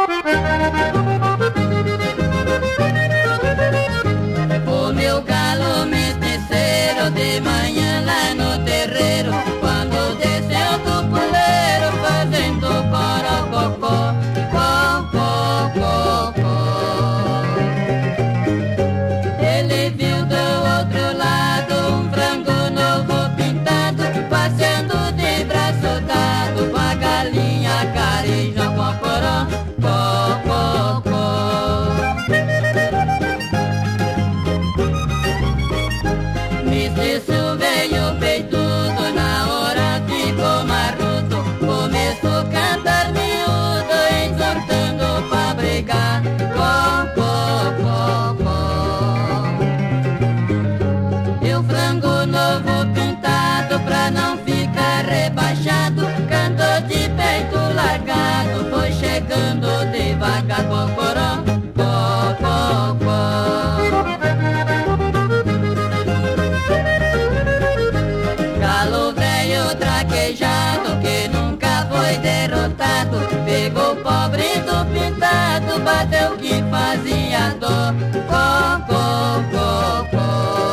O meu galo mesticeiro de manhã lá no terreiro, quando desceu do puleiro fazendo corococó, cocococó. Ele viu do outro lado um frango novo pintado, passeando de braço dado com a galinha carijó, cocoró, cococó. Mestiço veio peitudo, na hora ficou marrudo, começou a cantar miúdo, exortando pra brigar, cococó. E o frango novo pintado, pra não ficar rebaixado, cantou de peito largado, foi chegando devagar, cocoró, cococó. Galo velho traquejado, que nunca foi derrotado, pegou o pobre do pintado, bateu que fazia dor, cococó.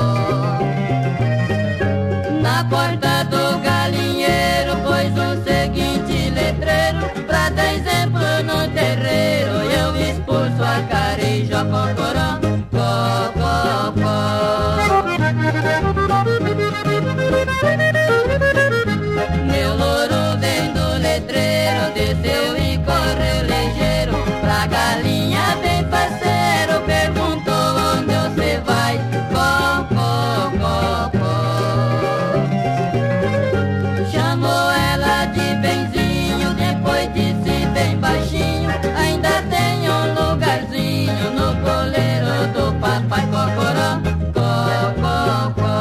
Na porta do galinheiro pôs o seguinte letreiro, pra dar exemplo no terreiro, eu expulso a carijó, cocoró, cococó. Meu louro vem do letreiro, desceu e correu ligeiro, pra galinha bem parceiro, perguntou onde você vai, cococó. Chamou ela de benzinho, depois disse bem baixinho, ainda tem um lugarzinho no poleiro do papai, cocoró, cococó.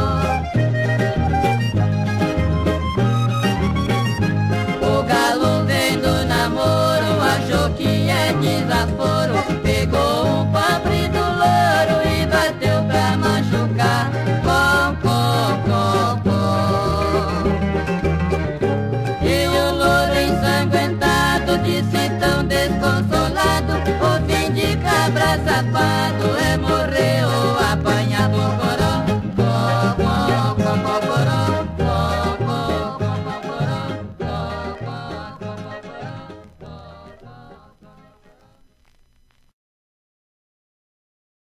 O galo vem do namoro, achou que é desaforo, pegou um pobre do louro e bateu pra machucar, cococó. E o louro ensanguentado disse tão desconsolado, o fim de cabra safado,